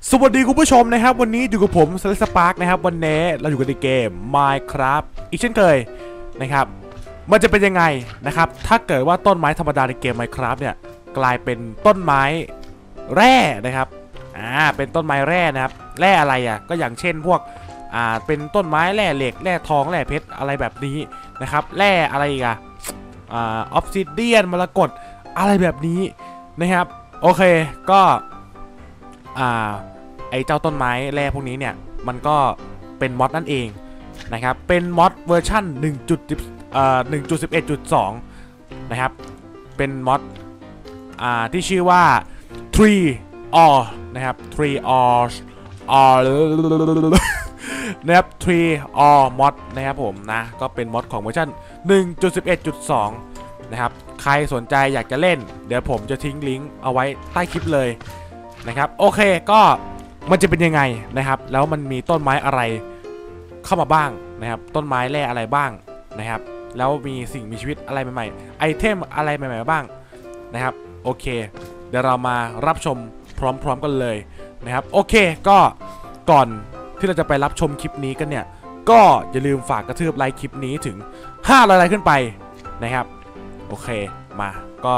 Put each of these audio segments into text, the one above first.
สวัสดีคุณผู้ชมนะครับวันนี้อยู่กับผมสลัสปาร์กนะครับวันนี้เราอยู่กันในเกม Minecraft อีกเช่นเคยนะครับมันจะเป็นยังไงนะครับถ้าเกิดว่าต้นไม้ธรรมดาในเกม Minecraft เนี่ยกลายเป็นต้นไม้แร่นะครับเป็นต้นไม้แร่นะครับแร่อะไรอ่ะก็อย่างเช่นพวกเป็นต้นไม้แร่เหล็กแร่ทองแร่เพชรอะไรแบบนี้นะครับแร่อะไรอีกออฟซิเดียนมรกตอะไรแบบนี้นะครับโอเคก็ไอเจ้าต้นไม้แร่พวกนี้เนี่ยมันก็เป็นมอดนั่นเองนะครับเป็นมอดเวอร์ชัน1.11.2 นะครับเป็นมอดที่ชื่อว่า Tree or นะครับ Tree or นะครับ Tree or mod นะครับผมนะก็เป็นมอดของเวอร์ชัน1.11.2 นะครับใครสนใจอยากจะเล่นเดี๋ยวผมจะทิ้งลิงก์เอาไว้ใต้คลิปเลยนะครับโอเคก็มันจะเป็นยังไงนะครับแล้วมันมีต้นไม้อะไรเข้ามาบ้างนะครับต้นไม้แร่อะไรบ้างนะครับแล้วมีสิ่งมีชีวิตอะไรใหม่ๆไอเทมอะไรใหม่ๆบ้างนะครับโอเคเดี๋ยวเรามารับชมพร้อมๆกันเลยนะครับโอเคก็ก่อนที่เราจะไปรับชมคลิปนี้กันเนี่ยก็อย่าลืมฝากกระทืบไลค์คลิปนี้ถึง500 ไลค์ขึ้นไปนะครับโอเคมาก็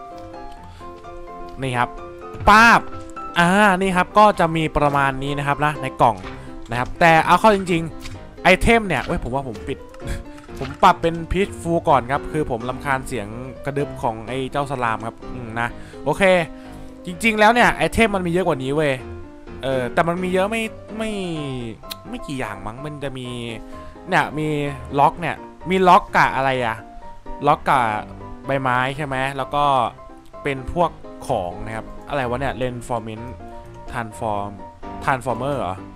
นี่ครับป้าบนี่ครับก็จะมีประมาณนี้นะครับนะในกล่องนะครับแต่เอาเข้าจริงๆไอเทมเนี่ยผมว่าผมปิด ผมปรับเป็นพีชฟูก่อนครับคือผมรำคาญเสียงกระดึบของไอเจ้าสลามครับนะโอเคจริงๆแล้วเนี่ยไอเทมมันมีเยอะกว่านี้เว้ยแต่มันมีเยอะไม่กี่อย่างมั้งมันจะมีเนี่ยมีล็อกเนี่ยมีล็อกกะอะไรอะล็อกกะใบไม้ใช่ไหมแล้วก็เป็นพวกของนะครับอะไรวะเนี่ย Reinforcement Transformer เหรอ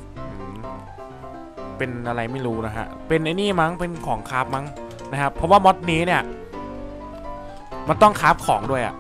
เป็นอะไรไม่รู้นะฮะเป็นไอ้นี่มั้งเป็นของคราฟมั้งนะครับเพราะว่ามอดนี้เนี่ยมันต้องคราฟของด้วยอ่ะ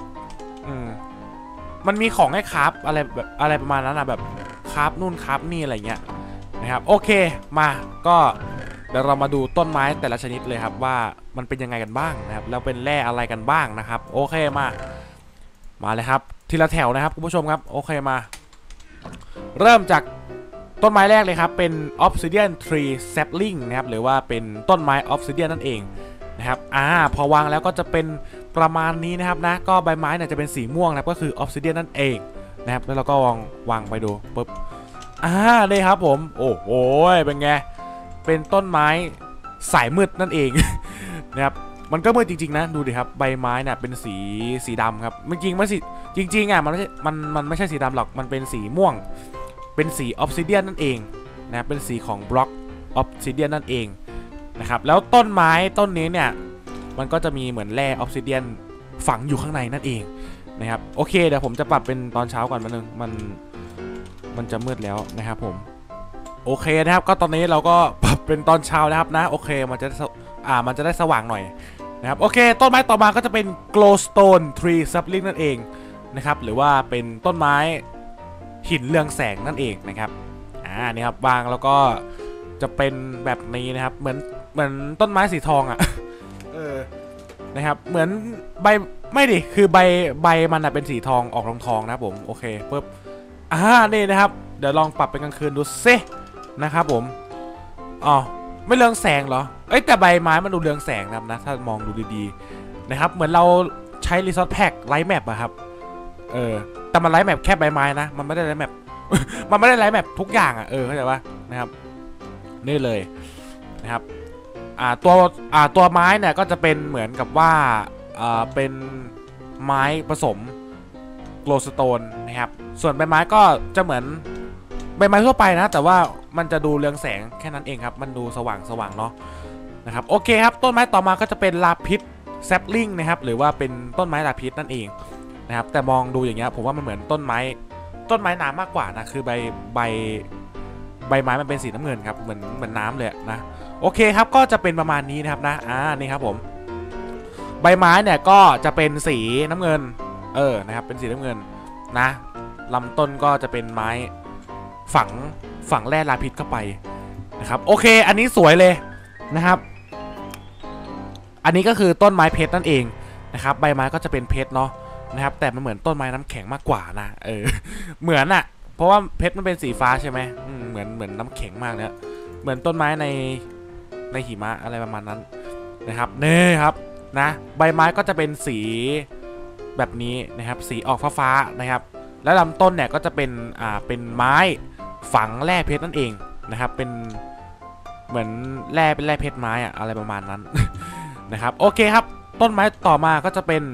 มันมีของให้คราฟอะไรประมาณนั้นนะแบบคราฟนู่นคราฟนี่อะไรเงี้ยนะครับโอเคมาก็เดี๋ยวเรามาดูต้นไม้แต่ละชนิดเลยครับว่ามันเป็นยังไงกันบ้างนะครับแล้วเป็นแร่อะไรกันบ้างนะครับโอเคมาเลยครับทีละแถวนะครับคุณผู้ชมครับโอเคมาเริ่มจากต้นไม้แรกเลยครับเป็น Obsidian Tree Sapling นะครับหรือว่าเป็นต้นไม้ Obsidian นั่นเองนะครับพอวางแล้วก็จะเป็นประมาณนี้นะครับนะก็ใบไม้เนี่ยจะเป็นสีม่วงนะครับก็คือ Obsidian นั่นเองนะครับแล้วเราก็วางไปดูปุ๊บนี่ครับผมโอ้โหเป็นไงเป็นต้นไม้สายมืดนั่นเอง นะครับมันก็มืดจริงๆนะดูดิครับใบไม้เนี่ยเป็นสีดำครับจริงๆมันไม่ใช่สีดำหรอกมันเป็นสีม่วงเป็นสีออฟซิเดียนนั่นเองนะเป็นสีของบล็อกออฟซิเดียนนั่นเองนะครับแล้วต้นไม้ต้นนี้เนี่ยมันก็จะมีเหมือนแร่ออฟซิเดียนฝังอยู่ข้างในนั่นเองนะครับโอเคเดี๋ยวผมจะปรับเป็นตอนเช้าก่อนมันจะมืดแล้วนะครับผมโอเคนะครับก็ตอนนี้เราก็ปรับเป็นตอนเช้านะครับนะโอเคมันจะได้สว่างหน่อยนะครับโอเคต้นไม้ต่อมาก็จะเป็น glowstone tree sapling นั่นเองนะครับหรือว่าเป็นต้นไม้หินเรืองแสงนั่นเองนะครับนี่ครับวางแล้วก็จะเป็นแบบนี้นะครับเหมือนต้นไม้สีทองอ่ะ นะครับเหมือนใบไม่ดิคือใบมันเป็นสีทองออกทองนะครับผมโอเคปุ๊บนี่นะครับเดี๋ยวลองปรับเป็นกลางคืนดูซินะครับผมไม่เรืองแสงเหรอแต่ใบไม้มันดูเรืองแสงนะถ้ามองดูดีๆนะครับเหมือนเราใช้รีซอสแพ็กไลท์แมปอะครับแต่มันไลท์แมปแค่ใบไม้นะมันไม่ได้ไลท์แมป มันไม่ได้ไลท์แมปทุกอย่างอะเข้าใจปะนะครับนี่เลยนะครับตัวไม้เนี่ยก็จะเป็นเหมือนกับว่าเป็นไม้ผสมโกลสโตนนะครับส่วนใบไม้ก็จะเหมือนใบไม้ทั่วไปนะแต่ว่ามันจะดูเรืองแสงแค่นั้นเองครับมันดูสว่างเนาะนะครับโอเคครับต้นไม้ต่อมาก็จะเป็นลาพิสแซปลิงนะครับหรือว่าเป็นต้นไม้ลาพิสนั่นเองนะครับแต่มองดูอย่างเงี้ยผมว่ามันเหมือนต้นไม้น้ำมากกว่านะคือใบไม้มันเป็นสีน้ำเงินครับเหมือนน้ำเลยนะโอเคครับก็จะเป็นประมาณนี้นะครับนะนี่ครับผมใบไม้เนี่ยก็จะเป็นสีน้ำเงินนะครับเป็นสีน้ำเงินนะลำต้นก็จะเป็นไม้ฝังแร่ลาพิสเข้าไปนะครับโอเคอันนี้สวยเลยนะครับอันนี้ก็คือต้นไม้เพชรนั่นเองนะครับใบไม้ก็จะเป็นเพชรเนาะนะครับแต่มันเหมือนต้นไม้น้ำแข็งมากกว่านะเหมือนเพราะว่าเพชรมันเป็นสีฟ้าใช่ไหมเหมือนน้ำแข็งมากเนี่ยเหมือนต้นไม้ในหิมะอะไรประมาณนั้นนะครับนี่ครับนะใบไม้ก็จะเป็นสีแบบนี้นะครับสีออกฟ้าๆนะครับแล้วลำต้นเนี่ยก็จะเป็นไม้ฝังแร่เพชรนั่นเองนะครับเป็นเหมือนเป็นแร่เพชรไม้อะอะไรประมาณนั้น นะครับโอเคครับต้นไม้ต่อมาก็จะเป็น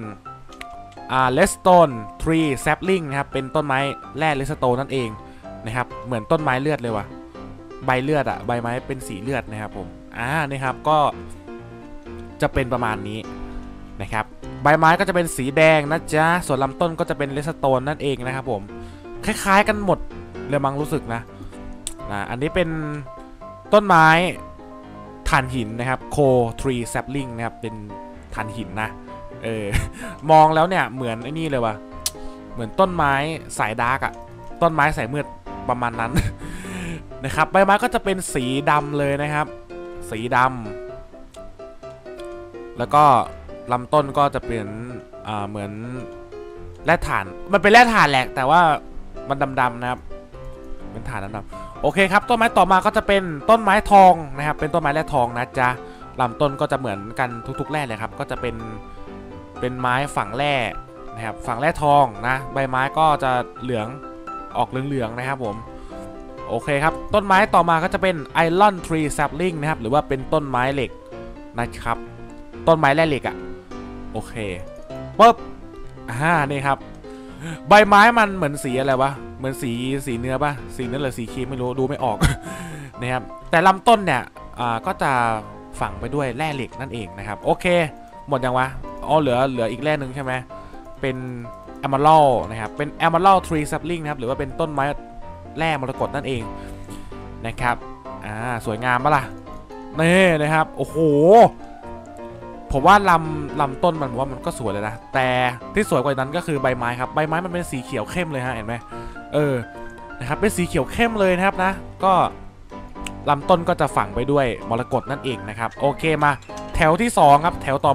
Redstone Tree Sapling นะครับเป็นต้นไม้แร่ Redstone นั่นเองนะครับเหมือนต้นไม้เลือดเลยว่ะใบเลือดอะใบไม้เป็นสีเลือดนะครับผมนี่ครับก็จะเป็นประมาณนี้นะครับใบไม้ก็จะเป็นสีแดงนะจ๊ะส่วนลำต้นก็จะเป็น Redstone นั่นเองนะครับผมคล้ายๆกันหมดเลยมั้งรู้สึกนะอันนี้เป็นต้นไม้ถ่านหินนะครับ Coal Tree Sapling นะครับเป็นถ่านหินนะมองแล้วเนี่ยเหมือนไอ้นี่เลยว่ะเหมือนต้นไม้สายดาร์กอะต้นไม้สายมืดประมาณนั้น นะครับใบไม้ก็จะเป็นสีดำเลยนะครับสีดำแล้วก็ลำต้นก็จะเป็นเหมือนแร่ถ่านมันเป็นแร่ถ่านแหละแต่ว่ามันดำๆนะครับเป็นถ่านดำๆโอเคครับต้นไม้ต่อมาก็จะเป็นต้นไม้ทองนะครับเป็นต้นไม้แร่ทองนะจ๊ะลำต้นก็จะเหมือนกันทุกๆแร่เลยครับก็จะเป็นไม้ฝังแร่นะครับฝังแร่ทองนะใบไม้ก็จะเหลืองออกเหลืองๆนะครับผมโอเคครับต้นไม้ต่อมาก็จะเป็น Iron Tree Sapling นะครับหรือว่าเป็นต้นไม้เหล็กนะครับต้นไม้แร่เหล็กอะโอเคปุ๊บนี่ครับใบไม้มันเหมือนสีอะไรวะเหมือนสีเนื้อปะสีเนื้อหรือสีครีมไม่รู้ดูไม่ออก นะครับแต่ลำต้นเนี่ยก็จะฝังไปด้วยแร่เหล็กนั่นเองนะครับโอเคหมดยังวะเหลืออีกแร่หนึ่งใช่ไหมเป็น Emerald นะครับเป็น Emerald Tree Sapling นะครับหรือว่าเป็นต้นไม้แร่มรกตนั่นเองนะครับสวยงามปะล่ะนี่นะครับโอ้โหผมว่าลำต้นมันว่ามันก็สวยเลยนะแต่ที่สวยกว่านั้นก็คือใบไม้ครับใบไม้มันเป็นสีเขียวเข้มเลยฮะเห็นไหมนะครับเป็นสีเขียวเข้มเลยนะครับนะก็ลำต้นก็จะฝังไปด้วยมรกตนั่นเองนะครับโอเคมาแถวที่2ครับแถวต่อ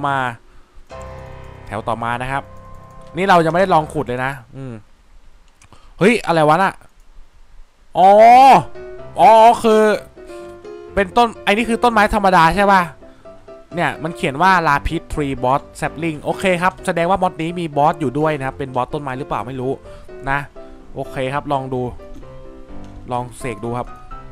มานะครับนี่เรายังไม่ได้ลองขุดเลยนะเฮ้ยอะไรวะน่ะอ๋อคือเป็นต้นไอ้นี่คือต้นไม้ธรรมดาใช่ป่ะเนี่ยมันเขียนว่าลาพิษทรีบอสแซปลิงโอเคครับแสดงว่ามอดนี้มีบอสอยู่ด้วยนะครับเป็นบอสต้นไม้หรือเปล่าไม่รู้นะโอเคครับลองเสกดูครับ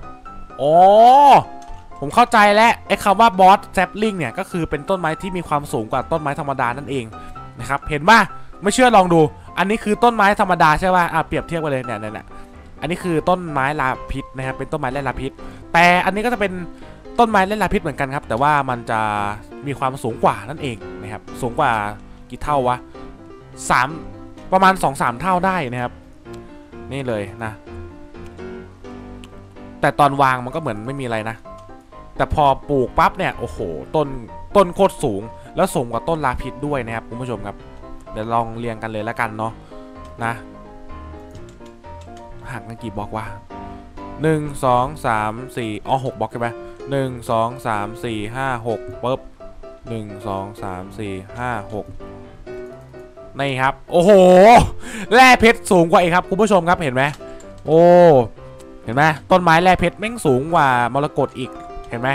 ผมเข้าใจแล้วไอ้คำว่าบอสแซปลิงเนี่ยก็คือเป็นต้นไม้ที่มีความสูงกว่าต้นไม้ธรรมดานั่นเองนะครับเห็นป่ะไม่เชื่อลองดูอันนี้คือต้นไม้ธรรมดาใช่ป่ะเปรียบเทียบกันเลยเนี่ยอันนี้คือต้นไม้ลาพิษนะครับเป็นต้นไม้แร่ลาพิษแต่อันนี้ก็จะเป็นต้นไม้แร่ลาพิษเหมือนกันครับแต่ว่ามันจะมีความสูงกว่านั่นเองนะครับสูงกว่ากี่เท่าวะประมาณ 2-3 เท่าได้นะครับนี่เลยนะแต่ตอนวางมันก็เหมือนไม่มีอะไรนะแต่พอปลูกปั๊บเนี่ยโอ้โหต้นโคตรสูงแล้วสูงกว่าต้นลาพิษด้วยนะครับคุณผู้ชมครับเดี๋ยวลองเรียงกันเลยแล้วกันเนาะนะห่างกันกี่บล็อกวะ1 2 3 4 6 บล็อกใช่ไหม1 2 3 4 5 6ปุ๊บ1 2 3 4 5 6นี่ครับโอ้โหแร่เพชรสูงกว่าอีกครับคุณผู้ชมครับเห็นไหมโอ้เห็นไหมต้นไม้แร่เพชรแม่งสูงกว่ามรกตอีกเห็นไหม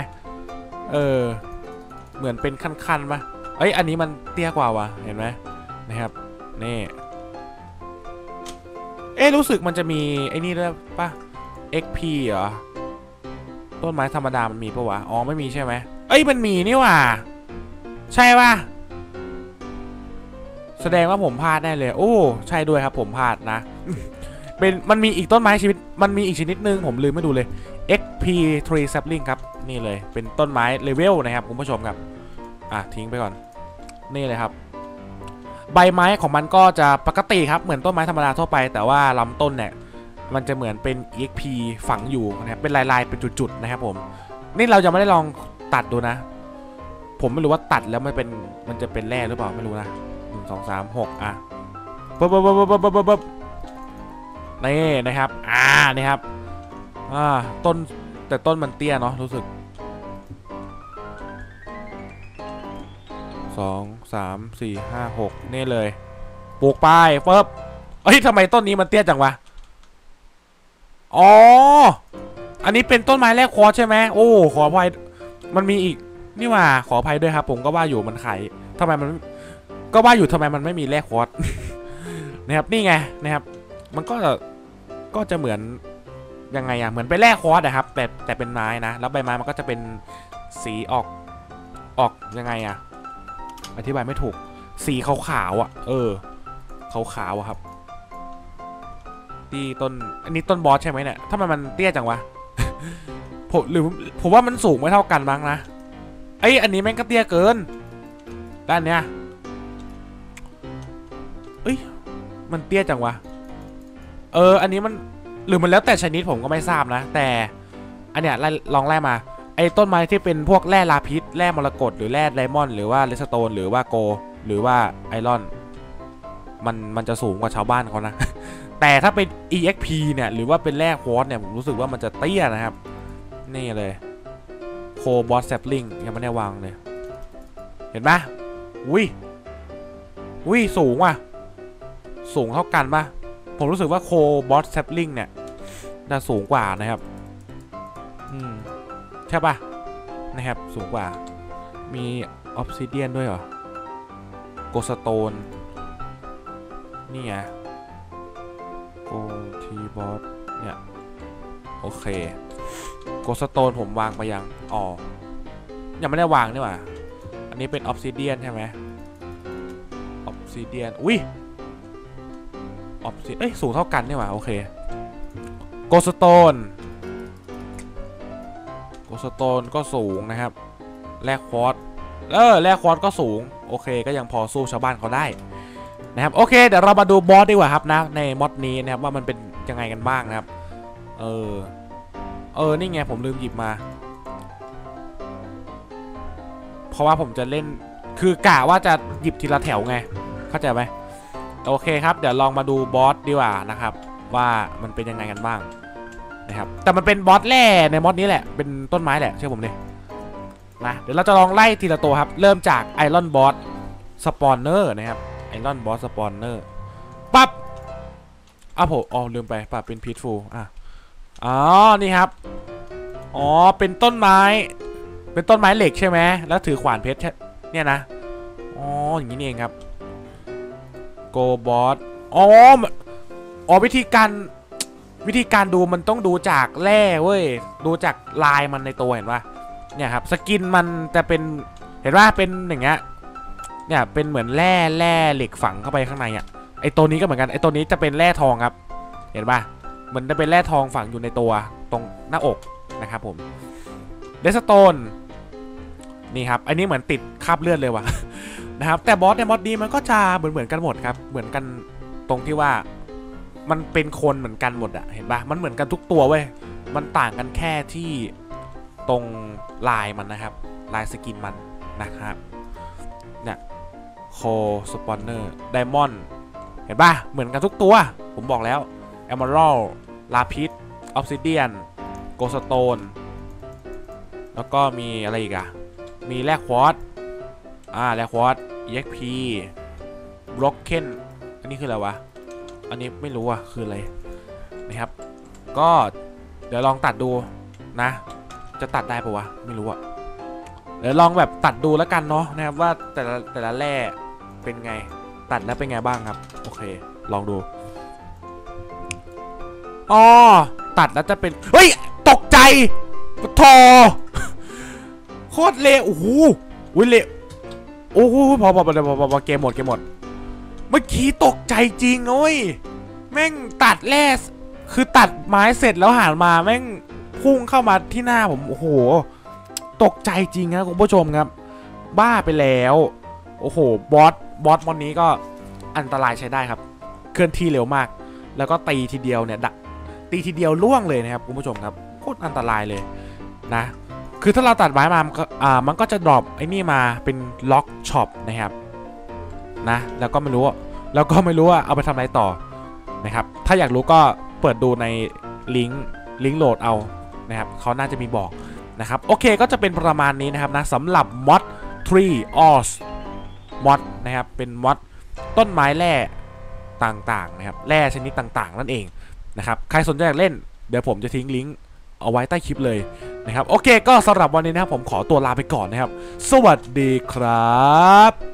เหมือนเป็นขั้นๆป่ะอันนี้มันเตี้ยกว่าวะเห็นไหมนะครับนี่รู้สึกมันจะมีไอ้นี่ด้วยป่ะ XP เหรอต้นไม้ธรรมดามันมีปะวะไม่มีใช่ไหมมันมีนี่ว่ะใช่ป่ะแสดงว่าผมพลาดแน่เลยโอ้ใช่ด้วยครับผมพลาดนะมันมีอีกต้นไม้ชีวิตมันมีอีกชนิดนึงผมลืมไม่ดูเลย XP Tree Sapling ครับนี่เลยเป็นต้นไม้เลเวลนะครับคุณผู้ชมครับทิ้งไปก่อนนี่เลยครับใบไม้ของมันก็จะปกติครับเหมือนต้นไม้ธรรมดาทั่วไปแต่ว่าลำต้นเนี่ยมันจะเหมือนเป็น EXP ฝังอยู่นะครับเป็นลายๆเป็นจุดๆนะครับผมนี่เราจะไม่ได้ลองตัดดูนะผมไม่รู้ว่าตัดแล้วมันจะเป็นแร่หรือเปล่าไม่รู้นะ1 2 3 6ปุ๊บนี่นะครับนี่ครับแต่ต้นมันเตี้ยเนาะรู้สึก2 3 4 5 6นี่เลยปลูกไปปุ๊บทำไมต้นนี้มันเตี้ยจังวะอ๋ออันนี้เป็นต้นไม้แรกควอตใช่ไหมโอ้ขออภัยมันมีอีกนี่ว่าขออภัยด้วยครับผมก็ว่าอยู่มันขายทำไมมันก็ว่าอยู่ทำไมมันไม่มีแรกควอต นะครับนี่ไงนะครับมันก็จะเหมือนยังไงอะเหมือนไปแลกควอตนะครับแต่เป็นไม้นะแล้วใบไม้มันก็จะเป็นสีออกยังไงอะอธิบายไม่ถูกสีขาวๆอะขาวๆอะครับที่ต้นอันนี้ต้นบอสใช่ไหมเนี่ยทำไมมันเตี้ยจังวะ ผมว่ามันสูงไม่เท่ากันบ้างนะไอ้อันนี้แม่งก็เตี้ยเกินด้านเนี้ยเอ้ยมันเตี้ยจังวะอันนี้มันหรือมันแล้วแต่ชนิดผมก็ไม่ทราบนะแต่อันเนี้ยลองไล่มาไอ้ต้นไม้ที่เป็นพวกแร่ลาพิษแร่มรกตหรือแร่ไดมอนด์หรือว่าเรสโตนหรือว่าโกหรือว่าไอรอนมันจะสูงกว่าชาวบ้านเขานะ แต่ถ้าเป็น EXP เนี่ยหรือว่าเป็นแร่ควอตเนี่ยผมรู้สึกว่ามันจะเตี้ยนะครับนี่เลยโคบอสแซปลิงยังไม่ได้วางเลยเห็นไหมอุ้ยสูงว่ะสูงเท่ากันปะผมรู้สึกว่าโคบอสแซปลิงเนี่ยน่าสูงกว่านะครับใช่ปะนะครับสูงกว่ามีออฟซิเดียนด้วยเหรอโกสโตนนี่ไงโกทีบอสเนี่ยโอเคโกสโตนผมวางไปยังยังไม่ได้วางนี่หว่าอันนี้เป็นออฟซิเดียนใช่ไหมออฟซิเดียนอุ้ยสูงเท่ากันนี่หว่าโอเคโกสโตนก็สูงนะครับแร่ควอตแร่ควอตก็สูงโอเคก็ยังพอสู้ชาวบ้านเขาได้นะครับโอเคเดี๋ยวเรามาดูบอสดีกว่าครับนะในมอดนี้นะครับว่ามันเป็นยังไงกันบ้างนะครับนี่ไงผมลืมหยิบมาเพราะว่าผมจะเล่นคือกะว่าจะหยิบทีละแถวไงเข้าใจไหมโอเคครับเดี๋ยวลองมาดูบอสดีกว่านะครับว่ามันเป็นยังไงกันบ้างนะครับแต่มันเป็นบอสแร่ในมอดนี้แหละเป็นต้นไม้แหละเชื่อผมดินะเดี๋ยวเราจะลองไล่ทีละตัวครับเริ่มจากไอรอนบอสสปอนเนอร์นะครับไอรอนบอสสปอนเนอร์ปั๊บผมลืมไปปั๊บเป็นพีทฟูลนี่ครับเป็นต้นไม้เหล็กใช่ไหมแล้วถือขวานเพชรเนี่ยนะอย่างนี้นี่เองครับโกบอสวิธีการดูมันต้องดูจากแร่เว้ยดูจากลายมันในตัวเห็นปะเนี่ยครับสกินมันจะเป็นเห็นว่าเป็นอย่างเงี้ยเนี่ยเป็นเหมือนแร่เหล็กฝังเข้าไปข้างในไอตัวนี้ก็เหมือนกันไอตัวนี้จะเป็นแร่ทองครับเห็นปะเหมือนจะเป็นแร่ทองฝังอยู่ในตัวตรงหน้าอกนะครับผมเดสโตนนี่ครับอันนี้เหมือนติดคราบเลือดเลยว่ะ นะครับแต่บอสในมอดนี้มันก็จะเหมือนกันหมดครับเหมือนกันตรงที่ว่ามันเป็นคนเหมือนกันหมดเห็นปะมันเหมือนกันทุกตัวเว้ยมันต่างกันแค่ที่ตรงลายมันนะครับลายสกินมันนะครับเนี่ยโคสปอนเนอร์ไดมอนด์เห็นปะเหมือนกันทุกตัวผมบอกแล้วเอเมอรัลลาพิสออฟซิเดียนโกสโตนแล้วก็มีอะไรอีกมีแร่ควอตแร่ควอต EXP บล็อกเคนอันนี้คืออะไรวะอันนี้ไม่รู้คืออะไรนะครับก็เดี๋ยวลองตัดดูนะจะตัดได้ปะวะไม่รู้เดี๋ยวลองแบบตัดดูแล้วกันเนาะนะครับว่าแต่ละแร่เป็นไงตัดแล้วเป็นไงบ้างครับโอเคลองดูตัดแล้วจะเป็นเฮ้ยตกใจโคตรเละโอ้โหเละโอ้โหพอเกมหมดเมื่อกี้ตกใจจริงแม่งตัดแร่คือตัดไม้เสร็จแล้วหันมาแม่งพุ่งเข้ามาที่หน้าผมโอ้โหตกใจจริงครับคุณผู้ชมครับบ้าไปแล้วโอ้โหบอสมอนนี้ก็อันตรายใช้ได้ครับเคลื่อนที่เร็วมากแล้วก็ตีทีเดียวเนี่ยตีทีเดียวล่วงเลยนะครับคุณผู้ชมครับโคตรอันตรายเลยนะคือถ้าเราตัดไม้มามันก็จะดรอปไอ้นี่มาเป็นล็อกช็อปนะครับนะแล้วก็ไม่รู้ว่าเอาไปทำอะไรต่อนะครับถ้าอยากรู้ก็เปิดดูในลิงก์โหลดเอานะครับเขาน่าจะมีบอกนะครับโอเคก็จะเป็นประมาณนี้นะครับนะสำหรับมอด3 OS มอดนะครับเป็นมอดต้นไม้แร่ต่างๆนะครับแร่ชนิดต่างๆนั่นเองนะครับใครสนใจอยากเล่นเดี๋ยวผมจะทิ้งลิงก์เอาไว้ใต้คลิปเลยนะครับโอเคก็สำหรับวันนี้นะครับผมขอตัวลาไปก่อนนะครับสวัสดีครับ